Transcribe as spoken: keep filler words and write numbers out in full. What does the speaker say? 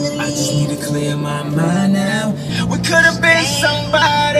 I just need to clear my mind now. We could have been somebody.